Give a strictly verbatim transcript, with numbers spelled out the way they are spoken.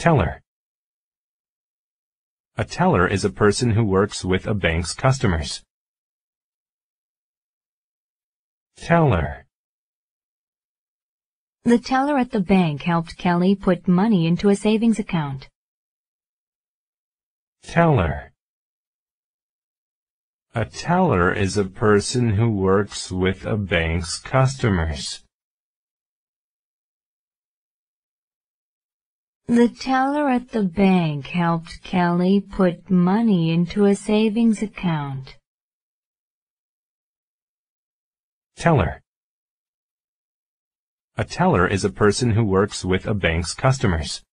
Teller. A teller is a person who works with a bank's customers. Teller. The teller at the bank helped Kelly put money into a savings account. Teller. A teller is a person who works with a bank's customers. The teller at the bank helped Kelly put money into a savings account. Teller. A teller is a person who works with a bank's customers.